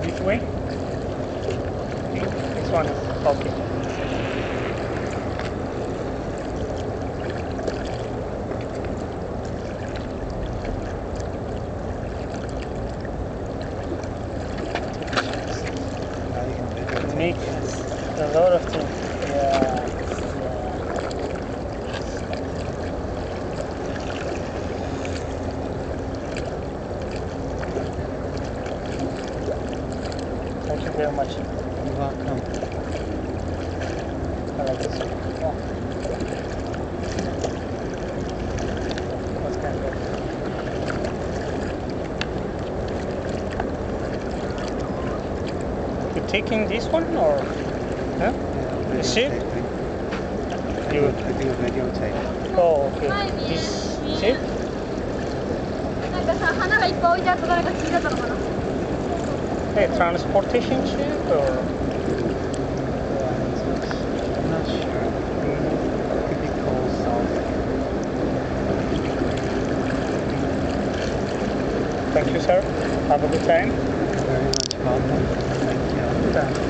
Which way? This one is okay. Makes a lot of things. Yeah. Thank you very much. You're welcome. I like this one. Oh. What kind of? You taking this one or? Huh? Yeah, The ship? You do a videotape. Oh, okay. This ship? なんかさ、花がいっぱい置いてあった誰か聞いてたのかな Hey, transportation ship or? I'm not sure. Could be called salt. Thank you, sir. Have a good time. You're very much welcome. Thank you. Good time.